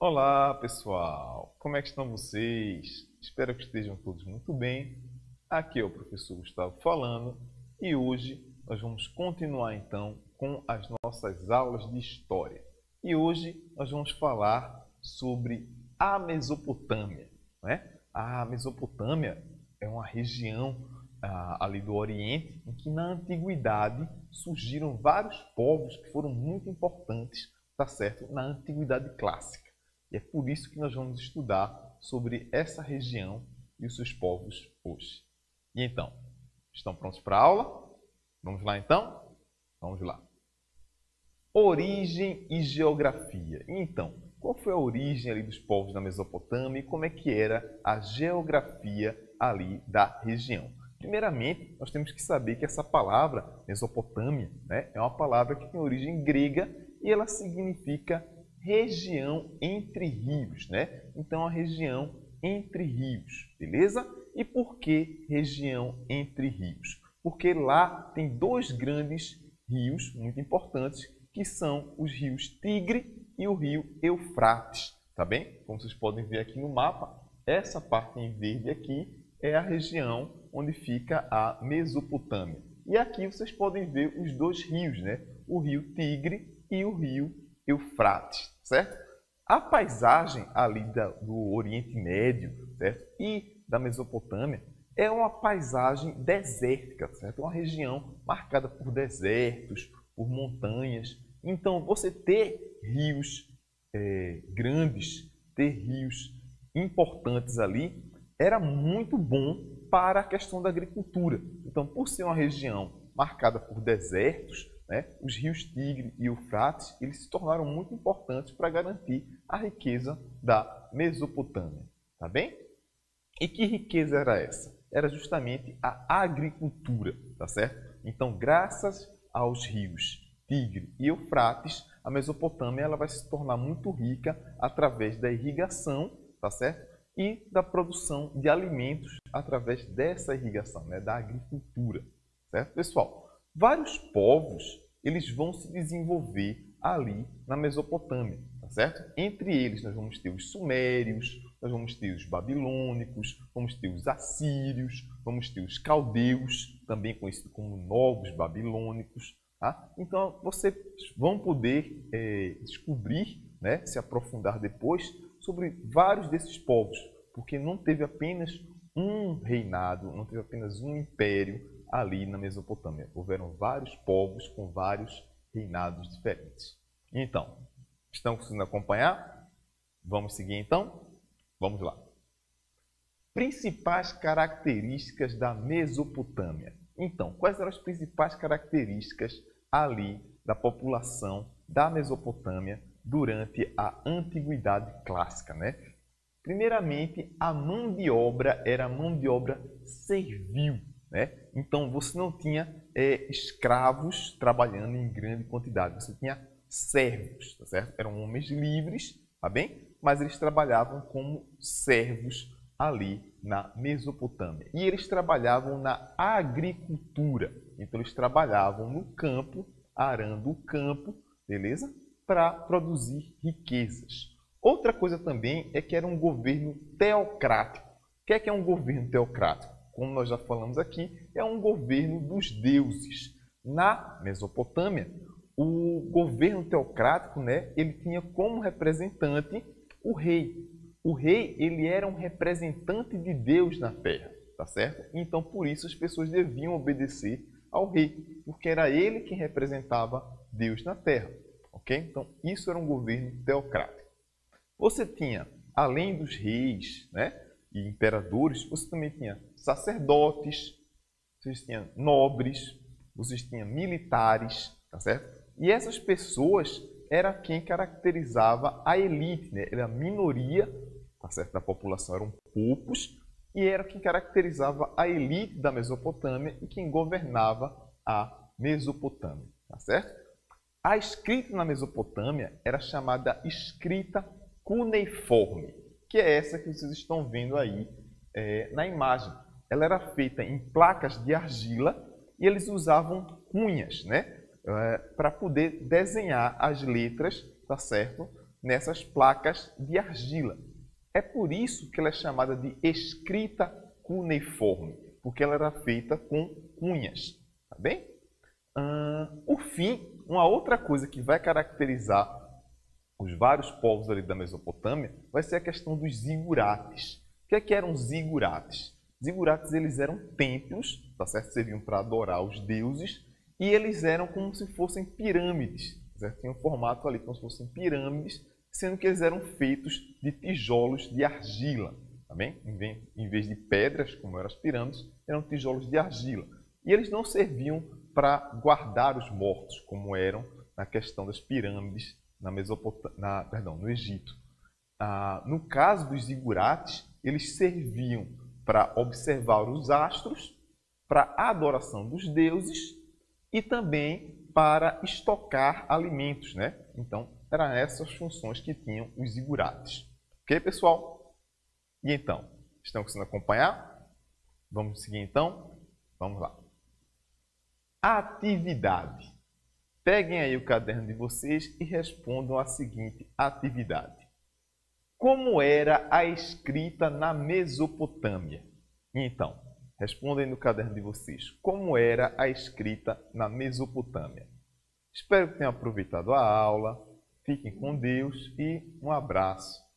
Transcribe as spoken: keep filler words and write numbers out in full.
Olá, pessoal! Como é que estão vocês? Espero que estejam todos muito bem. Aqui é o professor Gustavo falando e hoje nós vamos continuar então com as nossas aulas de história. E hoje nós vamos falar sobre a Mesopotâmia, né? A Mesopotâmia é uma região ah, ali do Oriente em que na antiguidade surgiram vários povos que foram muito importantes, tá certo? Na antiguidade clássica. E é por isso que nós vamos estudar sobre essa região e os seus povos hoje. E então, estão prontos para a aula? Vamos lá então? Vamos lá. Origem e geografia. Então, qual foi a origem ali dos povos da Mesopotâmia e como é que era a geografia ali da região? Primeiramente, nós temos que saber que essa palavra, Mesopotâmia, né, é uma palavra que tem origem grega e ela significa região entre rios, né? Então, a região entre rios, beleza? E por que região entre rios? Porque lá tem dois grandes rios muito importantes, que são os rios Tigre e o rio Eufrates, tá bem? Como vocês podem ver aqui no mapa, essa parte em verde aqui é a região onde fica a Mesopotâmia. E aqui vocês podem ver os dois rios, né? O rio Tigre e o rio Eufrates, certo? A paisagem ali da, do Oriente Médio, certo? E da Mesopotâmia é uma paisagem desértica, certo? Uma região marcada por desertos, por montanhas. Então, você ter rios é, grandes, ter rios importantes ali, era muito bom para a questão da agricultura. Então, por ser uma região marcada por desertos, né, os rios Tigre e Eufrates eles se tornaram muito importantes para garantir a riqueza da Mesopotâmia. Tá bem? E que riqueza era essa? Era justamente a agricultura, tá certo? Então, graças aos rios Tigre e Eufrates, a Mesopotâmia ela vai se tornar muito rica através da irrigação, tá certo? E da produção de alimentos através dessa irrigação, né, da agricultura, certo, pessoal? Vários povos eles vão se desenvolver ali na Mesopotâmia, tá certo? Entre eles nós vamos ter os sumérios, nós vamos ter os babilônicos, vamos ter os assírios, vamos ter os caldeus, também conhecidos como novos babilônicos, tá? Então vocês vão poder é, descobrir, né, se aprofundar depois sobre vários desses povos, porque não teve apenas um reinado, não teve apenas um império ali na Mesopotâmia. Houveram vários povos com vários reinados diferentes. Então, estão conseguindo acompanhar? Vamos seguir então? Vamos lá. Principais características da Mesopotâmia. Então, quais eram as principais características ali da população da Mesopotâmia durante a Antiguidade Clássica, né? Primeiramente, a mão de obra era mão de obra servil, né? Então, você não tinha é, escravos trabalhando em grande quantidade, você tinha servos, tá certo? Eram homens livres, tá bem? Mas eles trabalhavam como servos ali na Mesopotâmia. E eles trabalhavam na agricultura, então eles trabalhavam no campo, arando o campo, beleza? Para produzir riquezas. Outra coisa também é que era um governo teocrático. O que é, que é um governo teocrático? Como nós já falamos aqui, é um governo dos deuses. Na Mesopotâmia, o governo teocrático, né, ele tinha como representante o rei. O rei ele era um representante de Deus na terra, tá certo? Então, por isso, as pessoas deviam obedecer ao rei, porque era ele quem representava Deus na terra. Okay? Então, isso era um governo teocrático. Você tinha, além dos reis, né, e imperadores, você também tinha sacerdotes, vocês tinham nobres, vocês tinham militares, tá certo? E essas pessoas era quem caracterizava a elite, né? Era a minoria, tá certo, da população, eram poucos, e era quem caracterizava a elite da Mesopotâmia e quem governava a Mesopotâmia, tá certo? A escrita na Mesopotâmia era chamada escrita cuneiforme, que é essa que vocês estão vendo aí é, na imagem. Ela era feita em placas de argila e eles usavam cunhas, né, é, para poder desenhar as letras, tá certo, nessas placas de argila. É por isso que ela é chamada de escrita cuneiforme, porque ela era feita com cunhas, tá bem? Hum, por fim, uma outra coisa que vai caracterizar os vários povos ali da Mesopotâmia vai ser a questão dos zigurates. O que é que eram zigurates? Zigurates, eles eram templos, tá certo? Serviam para adorar os deuses, e eles eram como se fossem pirâmides, certo? Tinham um formato ali como se fossem pirâmides, sendo que eles eram feitos de tijolos de argila, tá bem? Em vez de pedras, como eram as pirâmides, eram tijolos de argila. E eles não serviam para guardar os mortos, como eram na questão das pirâmides na Mesopotâmia, na, perdão, no Egito. Ah, no caso dos zigurates, eles serviam para observar os astros, para a adoração dos deuses e também para estocar alimentos, né? Então, eram essas funções que tinham os zigurates. Ok, pessoal? E então, estão conseguindo acompanhar? Vamos seguir então? Vamos lá. Atividade. Peguem aí o caderno de vocês e respondam a seguinte atividade. Como era a escrita na Mesopotâmia? Então, respondem no caderno de vocês. Como era a escrita na Mesopotâmia? Espero que tenham aproveitado a aula. Fiquem com Deus e um abraço.